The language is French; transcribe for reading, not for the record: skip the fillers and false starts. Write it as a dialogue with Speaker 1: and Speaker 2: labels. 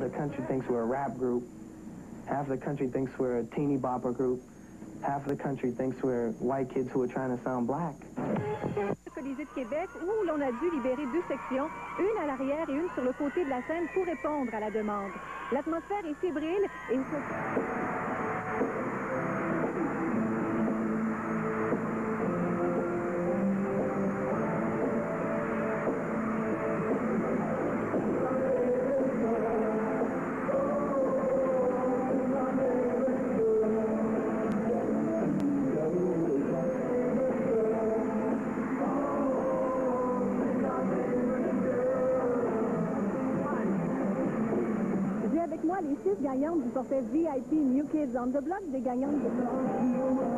Speaker 1: the country thinks we're a rap group. Half of the country thinks we're a teeny bopper group. Half of the country thinks we're white kids who are trying to sound black.
Speaker 2: Colisée de Québec, où l'on a dû libérer 2 sections, une à l'arrière et une sur le côté de la scène pour répondre à la demande. L'atmosphère est fébrile et... J'ai avec moi les 6 gagnantes du forfait VIP New Kids on the Block, des gagnantes de...